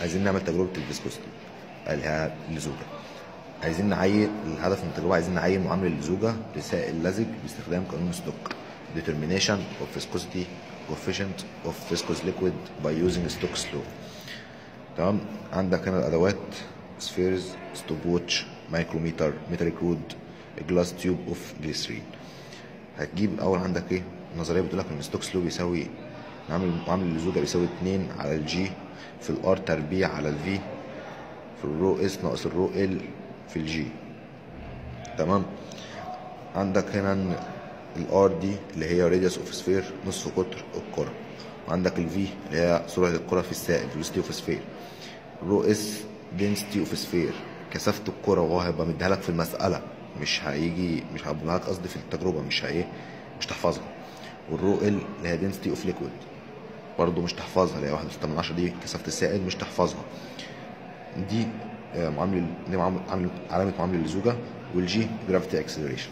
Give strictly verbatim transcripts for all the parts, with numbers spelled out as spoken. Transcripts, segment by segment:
عايزين نعمل تجربه الفيسكوستي اللي هي اللزوجه. عايزين نعين، الهدف من التجربه عايزين نعين معامل اللزوجه لسائل لزج باستخدام قانون ستوك determination of viscosity coefficient of viscous liquid by using Stokes law. تمام. عندك هنا الادوات سفيرز، ستوب ووتش، مايكروميتر، متريك رود، جلاس تيوب اوف جليسرين. هتجيب اول عندك ايه النظريه بتقول لك ان ستوكس لو بيساوي معامل معامل اللزوجه بيساوي اتنين على الجي في الار تربيع على الفي في الرو اس ناقص الرو ال في الجي. تمام. عندك هنا الار دي اللي هي راديوس اوف سفير نصف قطر الكره، وعندك الفي اللي هي سرعه الكره في السائل فيلوسيتي اوف سفير، رو اس density اوف سفير كثافه الكره، وهو هيبقى مديها لك في المساله، مش هيجي مش هيبقى لك قصدي في التجربه، مش هي مش تحفظها. والرو ال اللي هي density اوف ليكويد برضه مش تحفظها، اللي هي واحد وستة من عشرة دي كثافه السائل مش تحفظها. دي معامل دي معامل علامه معامله اللزوجه. والجي جرافيتي اكسلريشن.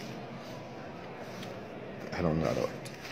احنا قلنا ادوات.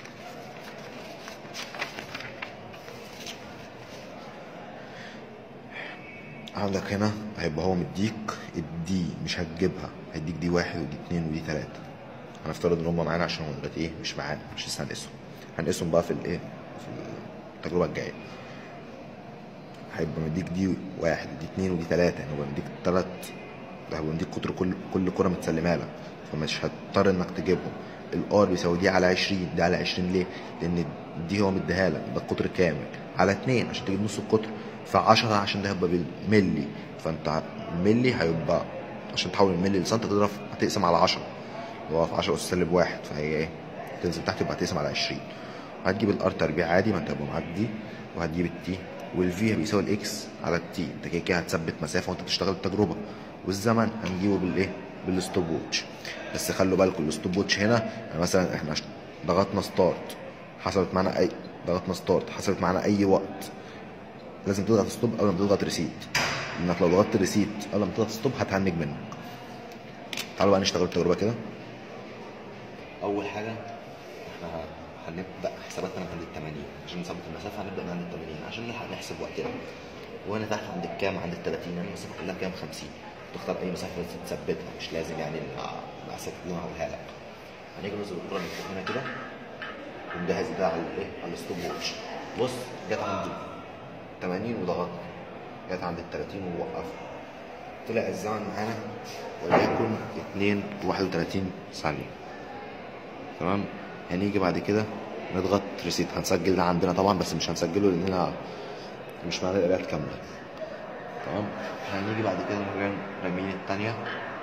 عندك هنا هيبقى هو مديك الدي مش هتجيبها، هيديك دي واحد ودي اتنين ودي تلاته. هنفترض ان هم معانا عشان هم دلوقتي ايه مش معانا، مش لسه هنقيسهم، هنقيسهم بقى في الايه في التجربه الجايه. هيبقى مديك دي واحد ودي اتنين ودي تلاته، يعني هو مديك تلات، هيبقى مديك قطر كل كل كره متسلمه لك، فمش هتضطر انك تجيبهم. الار بيساوي دي على عشرين، دي على عشرين ليه؟ لان دي هو مديها لك ده القطر كامل على اتنين عشان تجيب نص القطر، في عشرة عشان ده هيبقى بالملي، فانت الملي هيبقى عشان تحول الملي لسنتي تضرب هتقسم على عشرة، هو في عشرة اس سالب واحد، فهي ايه تنزل تحت يبقى هتقسم على عشرين. وهتجيب الار تربيع عادي، ما انت هيبقى معاك دي، وهتجيب التي، والفي بيساوي الاكس على التي، انت كده كده هتثبت مسافه وانت بتشتغل التجربه. والزمن هنجيبه بالايه بالستوب ووتش. بس خلوا بالكم الستوب ووتش هنا يعني مثلا احنا ضغطنا ستارت حصلت معانا اي ضغطنا ستارت حصلت معانا اي وقت، لازم تضغط ستوب قبل ما تضغط ريسيت، لانك لو ضغطت ريسيت قبل ما تضغط ستوب هتهنج منك. تعالوا بقى نشتغل التجربه كده. اول حاجه احنا هنبدا حساباتنا من عند ال تمانين عشان نثبت المسافه، هنبدا من عند ال تمانين عشان نلحق نحسب وقتنا. وهنا تحت عند الكام؟ عند ال تلاتين، يعني المسافه كلها كام؟ خمسين. تختار اي مسافه تثبتها، مش لازم يعني المقاسات اللي انا هقولها لك. هنيجي ننزل الكره اللي فوق هنا كده ونجهز ده على الايه على الستوب ووتش. بص جت عند تمانين وضغطنا، جت عند ال تلاتين ووقفنا، طلع الزمن معانا وليكن اتنين وواحد وتلاتين ثانيه. تمام. هنيجي بعد كده نضغط ريسيت، هنسجل ده عندنا طبعا بس مش هنسجله لاننا مش معانا القراءات كامله. تمام. هنيجي بعد كده نرجع رامين التانية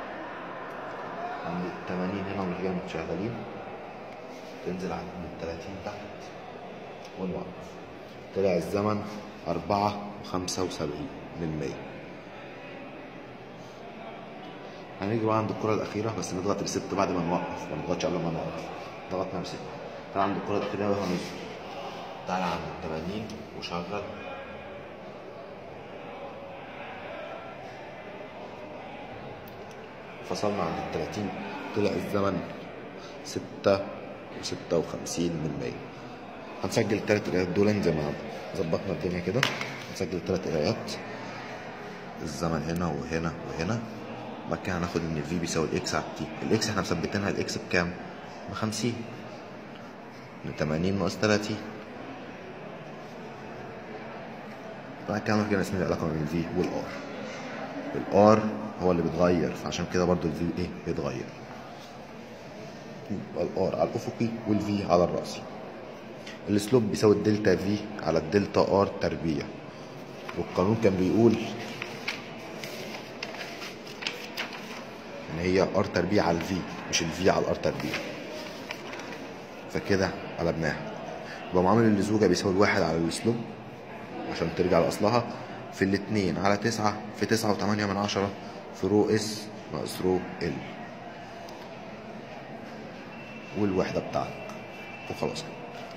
عند التمانين هنا ونروح جايين متشغلين، تنزل عند التلاتين تحت ونوقف. طلع الزمن أربعة وخمسة وسبعين من مية. هنيجي بقى عند الكرة الأخيرة بس نضغط ريست بعد ما نوقف، ما نضغطش قبل ما نوقف. ضغطنا ريست. تعالى عند الكرة الأخيرة وهنزل. تعالى عند التمانين وشغل. فصلنا عند التلاتين، طلع الزمن ستة وستة وخمسين من مية. هنسجل التلات قرايات دول زي ما ظبطنا الدنيا كده. هنسجل التلات قرايات، الزمن هنا وهنا وهنا. بعد كده هناخد ان الفي بيساوي الاكس على التي. الاكس احنا مثبتينها الاكس بكام؟ بخمسين. من تمانين ناقص تلاتين. بعد كده هنروح نسمي العلاقة بين الفي والار. الار هو اللي بيتغير، فعشان كده برضو الفي ايه بيتغير. يبقى الار على الافقي والفي على الراسي. السلوب بيساوي الدلتا في على الدلتا ار تربيع، والقانون كان بيقول ان هي ار تربيع على الفي مش الفي على الار تربيع، فكده قلبناها. يبقى معامل اللزوجه بيساوي الواحد على السلوب عشان ترجع لاصلها في الاتنين على تسعة في تسعة وتمانية من عشرة في رو اس ناقص رو ال، والوحده بتاعتك وخلاص كده.